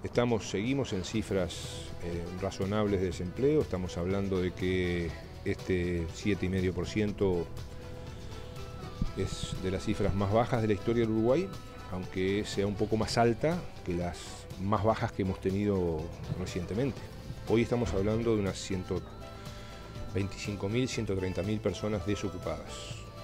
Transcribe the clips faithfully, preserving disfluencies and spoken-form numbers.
Estamos, seguimos en cifras eh, razonables de desempleo, estamos hablando de que este siete coma cinco por ciento es de las cifras más bajas de la historia del Uruguay, aunque sea un poco más alta que las más bajas que hemos tenido recientemente. Hoy estamos hablando de unas ciento veinticinco mil, ciento treinta mil personas desocupadas.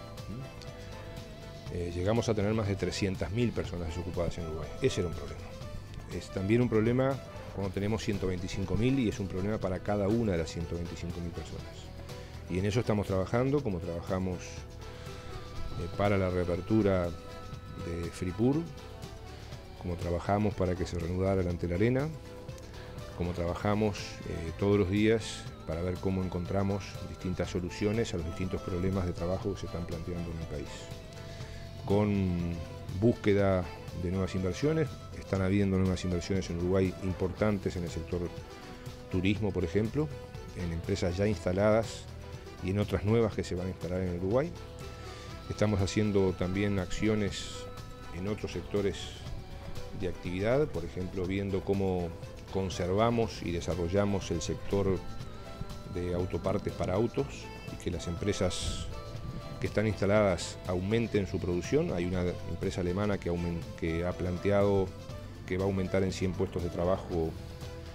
Eh, llegamos a tener más de trescientas mil personas desocupadas en Uruguay. Ese era un problema. Es también un problema cuando tenemos ciento veinticinco mil y es un problema para cada una de las ciento veinticinco mil personas. Y en eso estamos trabajando, como trabajamos eh, para la reapertura de Fripur, como trabajamos para que se reanudara el Ante la Arena, como trabajamos eh, todos los días para ver cómo encontramos distintas soluciones a los distintos problemas de trabajo que se están planteando en el país. Con búsqueda de nuevas inversiones, están habiendo nuevas inversiones en Uruguay importantes en el sector turismo, por ejemplo, en empresas ya instaladas y en otras nuevas que se van a instalar en Uruguay. Estamos haciendo también acciones en otros sectores de actividad, por ejemplo, viendo cómo conservamos y desarrollamos el sector de autopartes para autos y que las empresas que están instaladas aumenten su producción. Hay una empresa alemana que, que ha planteado que va a aumentar en cien puestos de trabajo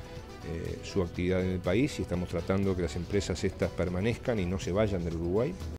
eh, su actividad en el país y estamos tratando que las empresas estas permanezcan y no se vayan del Uruguay.